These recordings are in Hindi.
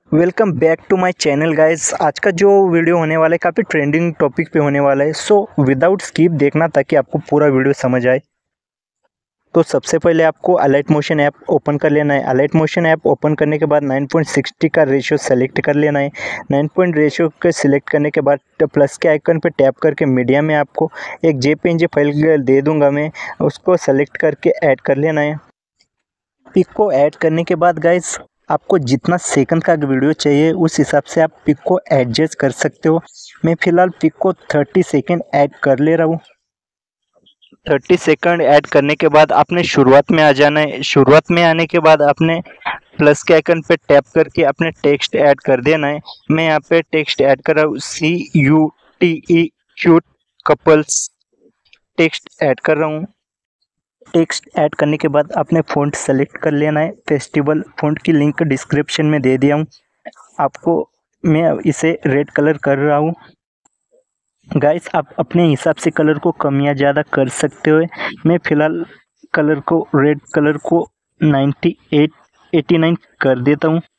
Welcome back to my channel guys. आज का जो वीडियो होने वाला है काफ़ी ट्रेंडिंग टॉपिक पे होने वाला है। सो विदाउट स्किप देखना ताकि आपको पूरा वीडियो समझ आए। तो सबसे पहले आपको अलाइट मोशन ऐप ओपन कर लेना है। अलाइट मोशन ऐप ओपन करने के बाद 9.60 का रेशियो सेलेक्ट कर लेना है। 9 पॉइंट रेशियो के सिलेक्ट करने के बाद प्लस के आइकन पे टैप करके मीडिया में आपको एक जेपीएनजी फाइल दे दूंगा मैं, उसको सेलेक्ट करके ऐड कर लेना है। पिक को ऐड करने के बाद गाइस आपको जितना सेकंड का वीडियो चाहिए उस हिसाब से आप पिक को एडजस्ट कर सकते हो। मैं फ़िलहाल पिक को 30 सेकंड ऐड कर ले रहा हूँ। 30 सेकंड ऐड करने के बाद आपने शुरुआत में आ जाना है। शुरुआत में आने के बाद आपने प्लस के आइकन पे टैप करके अपने टेक्स्ट ऐड कर देना है। मैं यहाँ पे टेक्स्ट ऐड कर रहा हूँ, CUTE cute couples text add कर रहा हूँ। टेक्स्ट ऐड करने के बाद आपने फ़ॉन्ट सेलेक्ट कर लेना है। फेस्टिवल फ़ॉन्ट की लिंक डिस्क्रिप्शन में दे दिया हूँ आपको। मैं इसे रेड कलर कर रहा हूँ। गाइस आप अपने हिसाब से कलर को कम या ज़्यादा कर सकते हो। मैं फ़िलहाल कलर को रेड कलर को 89 कर देता हूँ।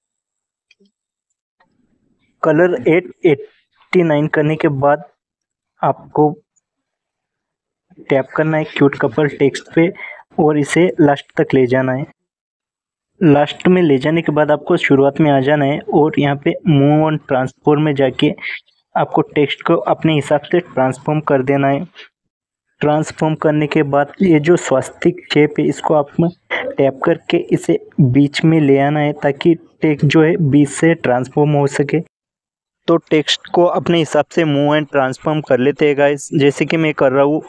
कलर 89 करने के बाद आपको टैप करना है क्यूट कपल टेक्स्ट पे और इसे लास्ट तक ले जाना है। लास्ट में ले जाने के बाद आपको शुरुआत में आ जाना है और यहाँ पे मूव ऑन ट्रांसफॉर्म में जाके आपको टेक्स्ट को अपने हिसाब से ट्रांसफॉर्म कर देना है। ट्रांसफॉर्म करने के बाद ये जो स्वास्तिक शेप है इसको आप टैप करके इसे बीच में ले आना है ताकि टेक्स्ट जो है बीच से ट्रांसफॉर्म हो सके। तो टेक्स्ट को अपने हिसाब से मूव एंड ट्रांसफॉर्म कर लेते हैं गाइस। जैसे कि मैं कर रहा हूँ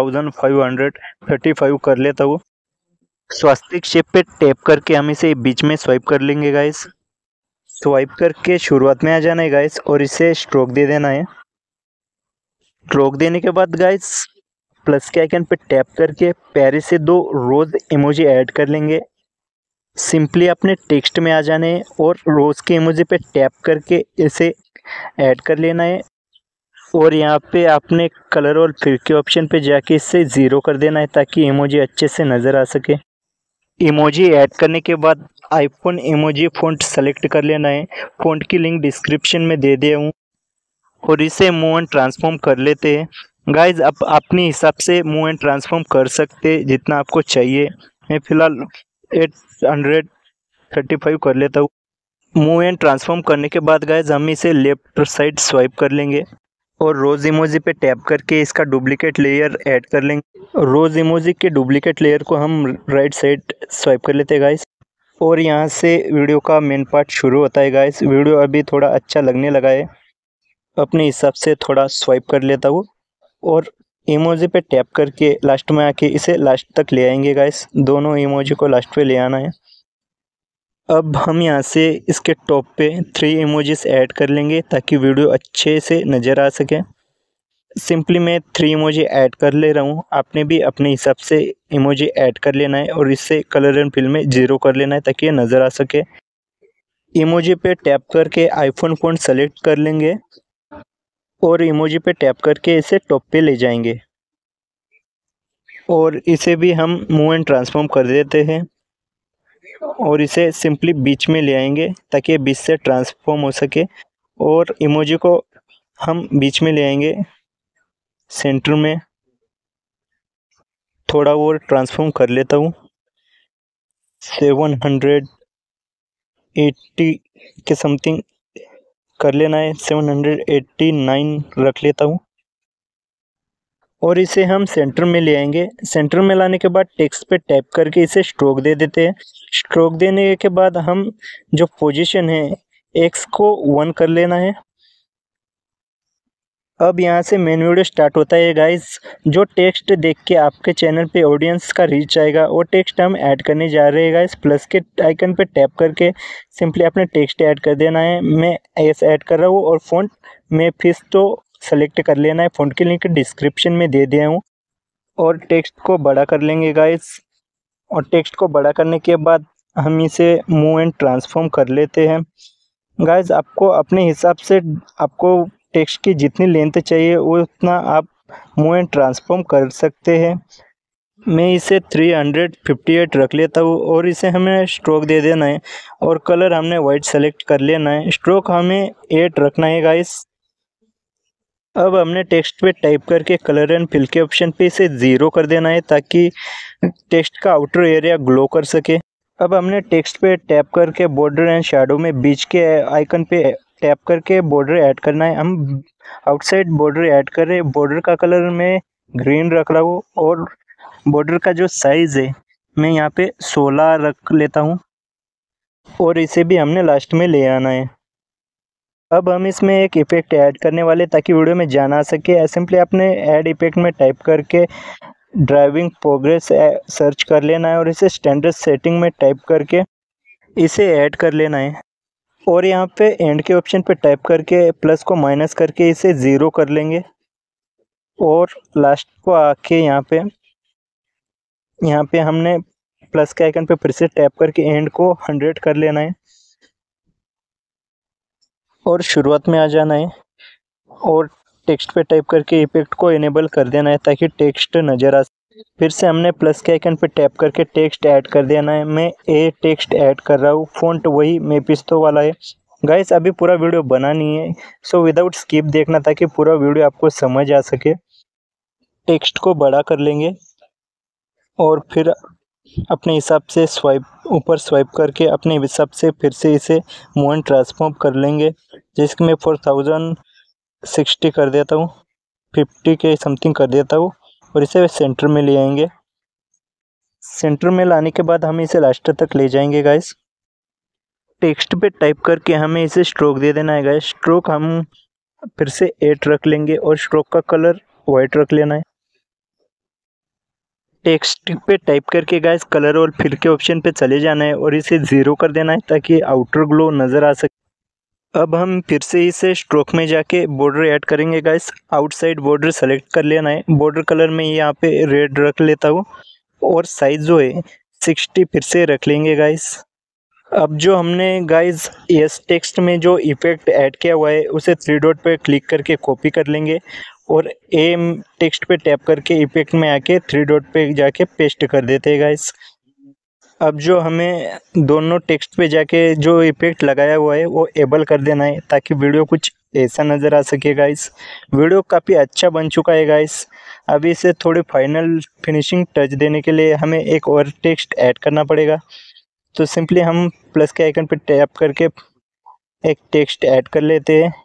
1535 कर लेता हूँ। स्वास्तिक शेप पे टैप करके हम इसे बीच में स्वाइप कर लेंगे गाइस। स्वाइप करके शुरुआत में आ जाना है गाइस और इसे स्ट्रोक दे देना है। स्ट्रोक देने के बाद गाइस प्लस के आइकन पे टैप करके प्यारे से 2 रोज इमोजी ऐड कर लेंगे। सिंपली अपने टेक्स्ट में आ जाने हैं और रोज के इमोजी पे टैप करके इसे ऐड कर लेना है और यहाँ पे आपने कलर और फिर के ऑप्शन पे जाके इसे 0 कर देना है ताकि इमोजी अच्छे से नज़र आ सके। इमोजी ऐड करने के बाद आईफोन इमोजी फ़ॉन्ट सेलेक्ट कर लेना है। फ़ॉन्ट की लिंक डिस्क्रिप्शन में दे दिया हूँ और इसे मूव एंड ट्रांसफॉर्म कर लेते हैं। गाइज आप अपने हिसाब से मूव एंड ट्रांसफॉर्म कर सकते हैं जितना आपको चाहिए। मैं फ़िलहाल 835 कर लेता हूँ। मूव एंड ट्रांसफॉर्म करने के बाद गाइज हम इसे लेफ्ट साइड स्वाइप कर लेंगे और रोज इमोजी पे टैप करके इसका डुप्लीकेट लेयर ऐड कर लेंगे। रोज इमोजी के डुप्लीकेट लेयर को हम राइट साइड स्वाइप कर लेते हैं गाइस और यहाँ से वीडियो का मेन पार्ट शुरू होता है गाइस। वीडियो अभी थोड़ा अच्छा लगने लगा है, अपने हिसाब से थोड़ा स्वाइप कर लेता हूँ और इमोजी पे टैप करके लास्ट में आके इसे लास्ट तक ले आएंगे गाइस। दोनों इमोजी को लास्ट पे ले आना है। अब हम यहाँ से इसके टॉप पे 3 इमोजीज ऐड कर लेंगे ताकि वीडियो अच्छे से नज़र आ सके। सिंपली मैं 3 इमोजी ऐड कर ले रहा हूँ। आपने भी अपने हिसाब से इमोजी ऐड कर लेना है और इससे कलर एंड फिल में 0 कर लेना है ताकि ये नज़र आ सके। इमोजी पे टैप करके आईफोन फ़ॉन्ट सेलेक्ट कर लेंगे और इमोजी पे टैप करके इसे टॉप पे ले जाएंगे और इसे भी हम मूव एंड ट्रांसफॉर्म कर देते हैं और इसे सिंपली बीच में ले आएंगे ताकि ये बीच से ट्रांसफॉर्म हो सके और इमोजी को हम बीच में ले आएंगे सेंटर में। थोड़ा और ट्रांसफॉर्म कर लेता हूँ। 780 के समथिंग कर लेना है। 789 रख लेता हूँ और इसे हम सेंटर में ले आएंगे। सेंटर में लाने के बाद टेक्स्ट पे टैप करके इसे स्ट्रोक दे देते हैं। स्ट्रोक देने के बाद हम जो पोजीशन है एक्स को 1 कर लेना है। अब यहाँ से मेन वीडियो स्टार्ट होता है गाइस। जो टेक्स्ट देख के आपके चैनल पे ऑडियंस का रीच आएगा वो टेक्स्ट हम ऐड करने जा रहे हैं गाइस। प्लस के आइकन पे टैप करके सिंपली अपने टेक्स्ट ऐड कर देना है। मैं एस ऐड कर रहा हूँ और फ़ॉन्ट में फिर तो सेलेक्ट कर लेना है। फ़ॉन्ट की लिंक डिस्क्रिप्शन में दे दिया हूँ और टेक्स्ट को बड़ा कर लेंगे गाइस और टेक्स्ट को बड़ा करने के बाद हम इसे मूव एंड ट्रांसफॉर्म कर लेते हैं। गाइस आपको अपने हिसाब से आपको टेक्स्ट की जितनी लेंथ चाहिए वो उतना आप मूव एंड ट्रांसफॉर्म कर सकते हैं। मैं इसे 358 रख लेता हूँ और इसे हमें स्ट्रोक दे देना है और कलर हमने वाइट सेलेक्ट कर लेना है। स्ट्रोक हमें 8 रखना है गाइस। अब हमने टेक्स्ट पे टाइप करके कलर एंड फिल के ऑप्शन पे इसे 0 कर देना है ताकि टेक्स्ट का आउटर एरिया ग्लो कर सके। अब हमने टेक्स्ट पे टैप करके बॉर्डर एंड शैडो में बीच के आइकन पे टैप करके बॉर्डर ऐड करना है। हम आउटसाइड बॉर्डर ऐड कर रहे हैं। बॉर्डर का कलर मैं ग्रीन रख रहा हूँ और बॉर्डर का जो साइज़ है मैं यहाँ पे 16 रख लेता हूँ और इसे भी हमने लास्ट में ले आना है। अब हम इसमें एक इफेक्ट ऐड करने वाले ताकि वीडियो में जान आ सके। सिंपली आपने ऐड इफेक्ट में टाइप करके ड्राइविंग प्रोग्रेस सर्च कर लेना है और इसे स्टैंडर्ड सेटिंग में टाइप करके इसे ऐड कर लेना है और यहाँ पे एंड के ऑप्शन पे टाइप करके प्लस को माइनस करके इसे 0 कर लेंगे और लास्ट को आके यहाँ पे हमने प्लस के आइकन पे फिर से टैप करके एंड को 100 कर लेना है और शुरुआत में आ जाना है और टेक्स्ट पे टाइप करके इफेक्ट को इनेबल कर देना है ताकि टेक्स्ट नज़र आ। फिर से हमने प्लस के आइकन पे टैप करके टेक्स्ट ऐड कर देना है। मैं ए टेक्स्ट ऐड कर रहा हूँ। फ़ॉन्ट वही मेपिस्तो वाला है। गाइस अभी पूरा वीडियो बना नहीं है, सो विदाउट स्किप देखना ताकि पूरा वीडियो आपको समझ आ सके। टेक्स्ट को बड़ा कर लेंगे और फिर अपने हिसाब से ऊपर स्वाइप करके अपने हिसाब से फिर से इसे मूव एंड ट्रांसफॉर्म कर लेंगे। जिसके मैं 4060 कर देता हूँ, 50 के समथिंग कर देता हूँ और इसे सेंटर में ले आएंगे। सेंटर में लाने के बाद हम इसे लास्ट तक ले जाएंगे गाइस। टेक्स्ट पे टाइप करके हमें इसे स्ट्रोक दे देना है गाइस। स्ट्रोक हम फिर से 8 रख लेंगे और स्ट्रोक का कलर वाइट रख लेना है। टेक्स्ट पे टाइप करके गाइस कलर और फिल के ऑप्शन पे चले जाना है और इसे 0 कर देना है ताकि आउटर ग्लो नज़र आ सके। अब हम फिर से इसे स्ट्रोक में जाके बॉर्डर ऐड करेंगे गाइस। आउटसाइड बॉर्डर सेलेक्ट कर लेना है। बॉर्डर कलर में यहाँ पे रेड रख लेता हूँ और साइज जो है 60 फिर से रख लेंगे गाइस। अब जो हमने गाइस यस टेक्स्ट में जो इफेक्ट ऐड किया हुआ है उसे 3 डॉट पे क्लिक करके कॉपी कर लेंगे और एम टेक्स्ट पे टैप करके इफेक्ट में आके 3 डॉट पे जाके पेस्ट कर देते हैं गाइस। अब जो हमें दोनों टेक्स्ट पे जाके जो इफेक्ट लगाया हुआ है वो एबल कर देना है ताकि वीडियो कुछ ऐसा नज़र आ सके गाइस। वीडियो काफ़ी अच्छा बन चुका है गाइस। अभी इसे थोड़ी फाइनल फिनिशिंग टच देने के लिए हमें एक और टेक्स्ट ऐड करना पड़ेगा। तो सिंपली हम प्लस के आइकन पे टैप करके एक टेक्स्ट ऐड कर लेते हैं।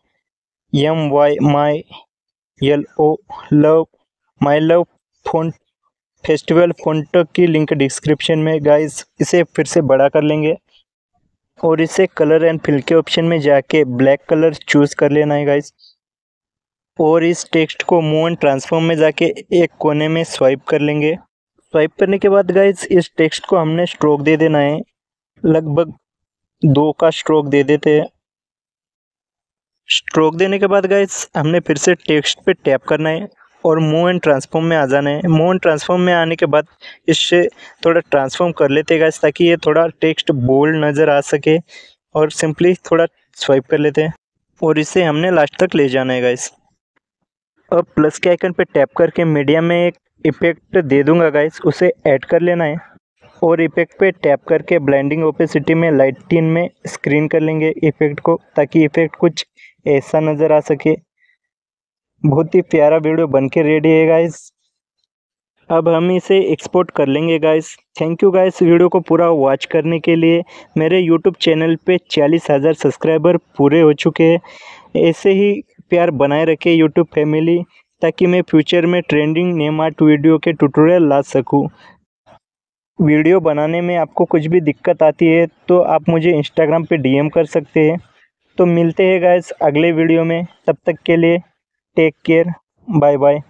MYMYLO love my love font festival font की लिंक डिस्क्रिप्शन में गाइस। इसे फिर से बड़ा कर लेंगे और इसे कलर एंड फिल के ऑप्शन में जाके ब्लैक कलर चूज़ कर लेना है गाइस और इस टेक्स्ट को मूव एंड ट्रांसफॉर्म में जाके एक कोने में स्वाइप कर लेंगे। स्वाइप करने के बाद गाइस इस टेक्स्ट को हमने स्ट्रोक दे देना है। लगभग 2 का स्ट्रोक दे देते हैं। स्ट्रोक देने के बाद गाइस हमने फिर से टेक्स्ट पे टैप करना है और मूव एंड ट्रांसफॉर्म में आ जाना है। मूव एंड ट्रांसफॉर्म में आने के बाद इससे थोड़ा ट्रांसफॉर्म कर लेते हैं गाइस ताकि ये थोड़ा टेक्स्ट बोल्ड नज़र आ सके और सिंपली थोड़ा स्वाइप कर लेते हैं और इसे हमने लास्ट तक ले जाना है गाइस। अब प्लस के आइकन पे टैप करके मीडिया में एक इफेक्ट दे दूंगा गाइस, उसे ऐड कर लेना है और इफेक्ट पे टैप करके ब्लेंडिंग ओपेसिटी में लाइटिन में स्क्रीन कर लेंगे इफेक्ट को ताकि इफेक्ट कुछ ऐसा नज़र आ सके। बहुत ही प्यारा वीडियो बन के रेडी है गाइस। अब हम इसे एक्सपोर्ट कर लेंगे guys. Thank you guys video को पूरा वॉच करने के लिए। मेरे यूट्यूब चैनल पे 40,000 सब्सक्राइबर पूरे हो चुके हैं। ऐसे ही प्यार बनाए रखे यूट्यूब फैमिली ताकि मैं फ्यूचर में ट्रेंडिंग नेम आर्ट वीडियो के ट्यूटोरियल ला सकूं। वीडियो बनाने में आपको कुछ भी दिक्कत आती है तो आप मुझे इंस्टाग्राम पे डीएम कर सकते हैं। तो मिलते हैं गाइस अगले वीडियो में, तब तक के लिए टेक केयर, बाय बाय।